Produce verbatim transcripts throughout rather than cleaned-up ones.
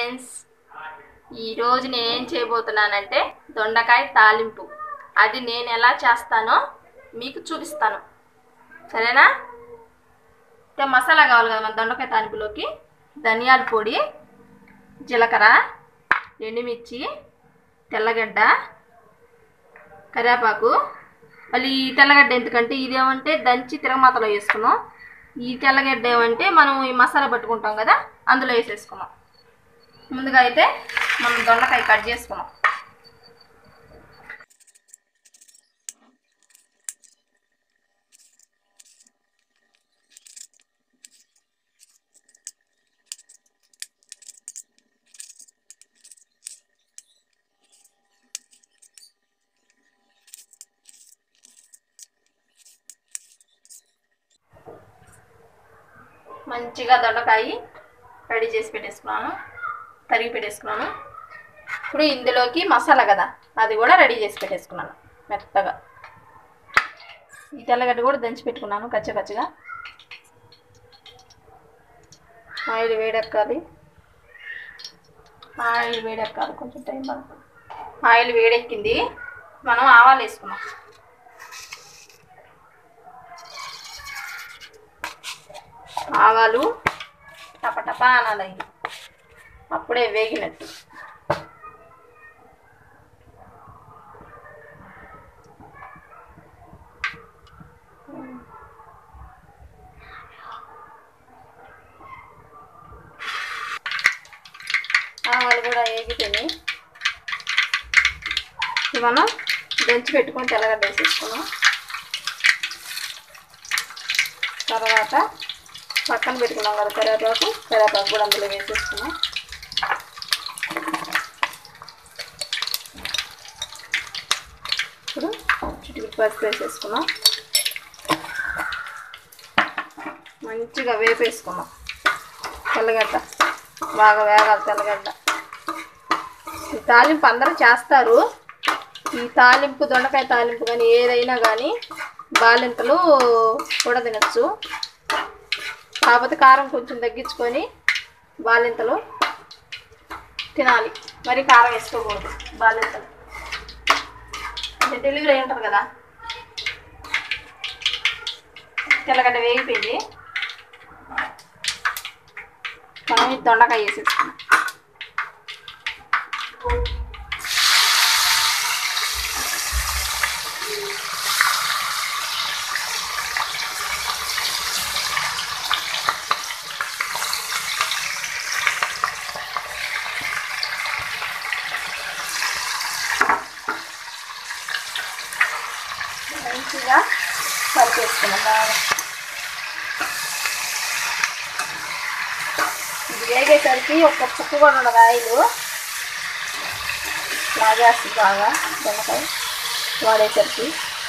Friends, ఈరోజు నేను ఏం చేయబోతున్నానంటే దొండకాయ తాలింపు. అది నేను ఎలా చేస్తానో మీకు చూపిస్తాను, సరేనా? అయితే మసాలా కావాలి కదా మన దొండకాయ తాలింపులోకి. ధనియాల పొడి, జీలకర్ర, ఎండుమిర్చి, తెల్లగడ్డ, కరివేపాకు. మళ్ళీ ఈ తెల్లగడ్డ ఎందుకంటే ఇదేమంటే దంచి తిరగమాతలో వేసుకున్నాం. ఈ తెల్లగడ్డ ఏమంటే మనం ఈ మసాలా పట్టుకుంటాం కదా, అందులో వేసేసుకున్నాం. ముందుగా అయితే మనం దొండకాయ కట్ చేసుకున్నాం. మంచిగా దొండకాయ రెడీ చేసి పెట్టేసుకున్నాను, తరిగి పెట్టేసుకున్నాను. ఇప్పుడు ఇందులోకి మసాలా కదా, అది కూడా రెడీ చేసి పెట్టేసుకున్నాను మెత్తగా. ఈ తెల్లగడ్డ కూడా దంచి పెట్టుకున్నాను కచ్చకచ్చగా. ఆయిల్ వేడెక్కాలి, ఆయిల్ వేడెక్కాలి కొంచెం టైం పడుతుంది. ఆయిల్ వేడెక్కింది, మనం ఆవాలు వేసుకున్నాం. ఆవాలు టపటపా అనాలి, అప్పుడే వేగినట్టు. ఆవాలు కూడా వేగిపోయి మనం దంచి పెట్టుకొని తెల్లగడ్డ వేసేసుకున్నాం. తర్వాత పక్కన పెట్టుకున్నాం కదా కరివేపాకు, కరివేపాకు కూడా అందులో వేసేసుకున్నాం. ఇప్పుడు చిటికి పసుపు వేసేసుకున్నాం. మంచిగా వేపేసుకున్నాం. తెల్లగడ్డ బాగా వేగాలి. తెల్లగడ్డ ఈ తాలింపు అందరూ చేస్తారు. ఈ తాలింపు దొండకాయ తాలింపు కానీ ఏదైనా కానీ బాలింతలు కూడా తినచ్చు. కాకపోతే కారం కొంచెం తగ్గించుకొని బాలింతలు తినాలి, మరి కారం వేసుకోకూడదు. బాలింతలు అంటే డెలివరీ అయి ఉంటుంది కదా. తెల్లగడ్డ వేగిపోయింది, మనం దొండకాయ వేసేసుకున్నాం. మంచిగా కలిపేసుకున్నాం బాగా. ఇది వేగేసరికి ఒక పుక్కు కూడా ఉండదు, ఆయిల్ లాగేస్తుంది బాగా దొండకాయ వాడేసరికి.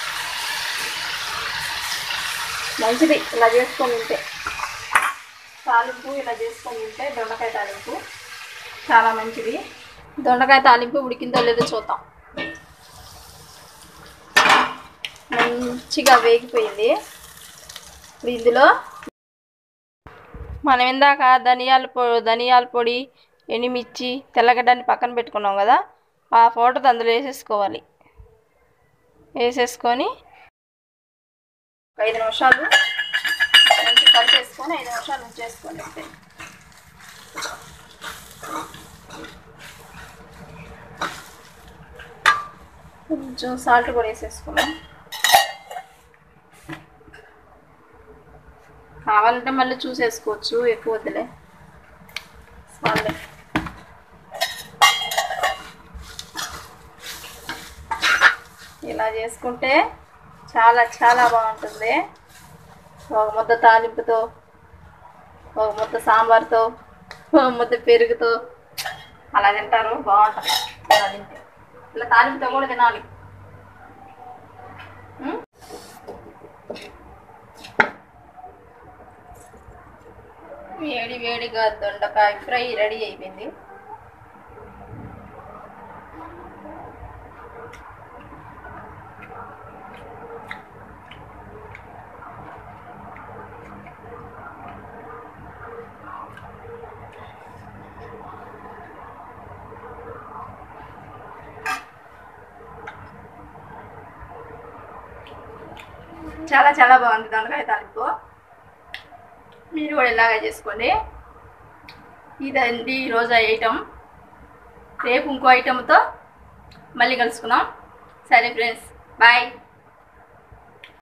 మంచిది ఇలా చేసుకొని తింటే, తాలింపు ఇలా చేసుకొని తింటే దొండకాయ తాలింపు చాలా మంచిది. దొండకాయ తాలింపు ఉడికిందో లేదో చూద్దాం. మంచిగా వేగిపోయింది. ఇప్పుడు ఇందులో మనం ఇందాక ధనియాల పొడి ధనియాల పొడి ఎండుమిర్చి తెల్లగడ్డని పక్కన పెట్టుకున్నాం కదా, ఆ ఫోటో అందులో వేసేసుకోవాలి. వేసేసుకొని ఐదు నిమిషాలు మంచి కలిపేసుకొని ఐదు నిమిషాలు ఉంచేసుకోండి. అంతే. కొంచెం సాల్ట్ కూడా వేసేసుకున్నాం. కావాలంటే మళ్ళీ చూసేసుకోవచ్చు, ఎక్కువ వద్దులే. మళ్ళీ ఇలా చేసుకుంటే చాలా చాలా బాగుంటుంది. ఒక ముద్ద తాలింపుతో, ఒక ముద్ద సాంబార్తో, ఒక ముద్ద పెరుగుతో అలా తింటారు, బాగుంటుంది. ఇలా తింటే ఇలా తాలింపుతో కూడా తినాలి. వేడి వేడిగా దొండకాయ ఫ్రై రెడీ అయిపోయింది. చాలా చాలా బాగుంది దొండకాయ తాలింపు. మీరు కూడా ఇలాగే చేసుకోండి. ఇదండి ఈరోజు ఐటమ్. రేపు ఇంకో ఐటమ్తో మళ్ళీ కలుసుకుందాం. సరే ఫ్రెండ్స్, బాయ్.